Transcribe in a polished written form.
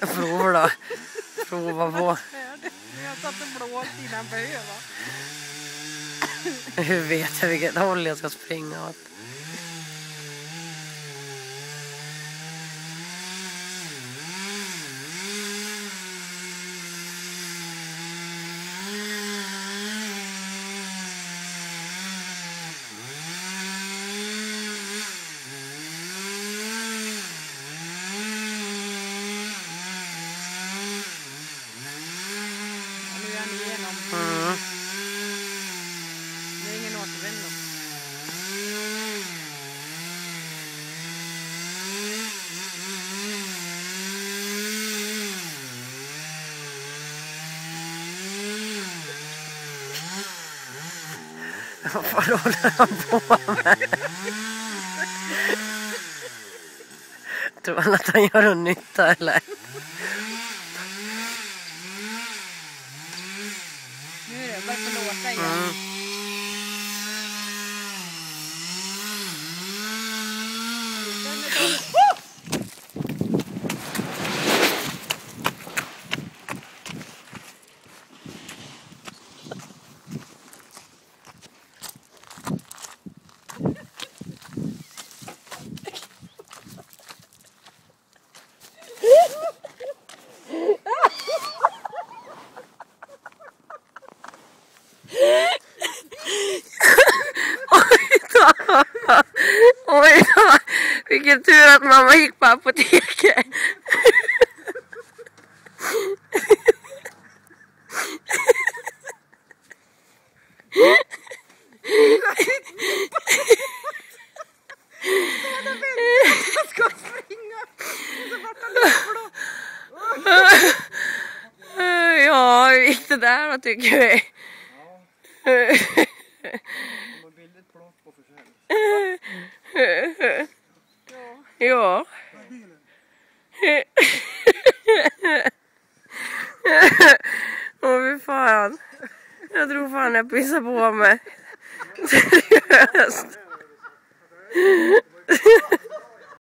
Prova då. Prova på. Jag satt och blåst innan behöva. Hur vet jag vilket håll jag ska springa åt? Mm. Det är ingen återvändo. Vad håller han på med? Tror han att han gör någon nytta eller? Nu är det bara för låta igen. Oj då, vilken tur att mamma gick på apoteket. Jag ska springa. Ja, hur gick det där då tycker vi? Ja. Åh, fy fan. Jag tror fan jag pissar på mig. Seriöst.